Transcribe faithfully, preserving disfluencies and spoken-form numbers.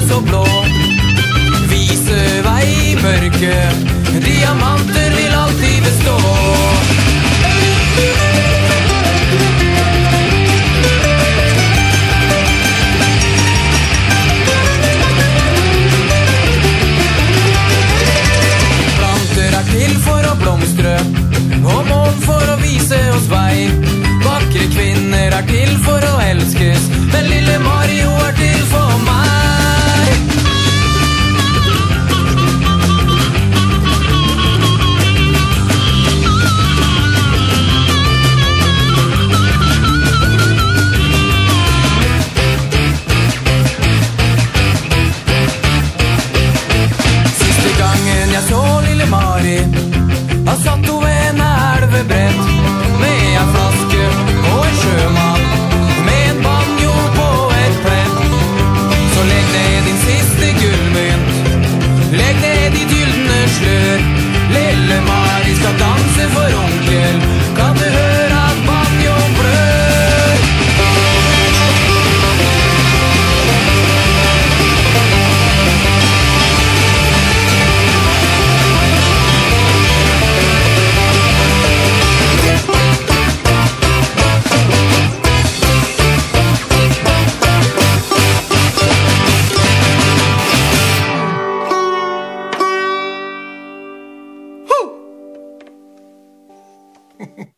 så blå. Vise vei i mørket, diamanter vil alltid bestå. Planter er til for å blomstre, og månen for å vise oss vei. Vakre kvinner er til for å elskes, men lille Mario er til for meg. Siste gangen jeg så lille Mari, da satt hun ved en elvebrett med en flaske og en sjømann, med en banjo på et plett. Så legg ned din siste gullmynt, legg ned ditt gyldne slør. Lille Mari skal danse for onkel, kan du høre at banjoen blør? Hehehe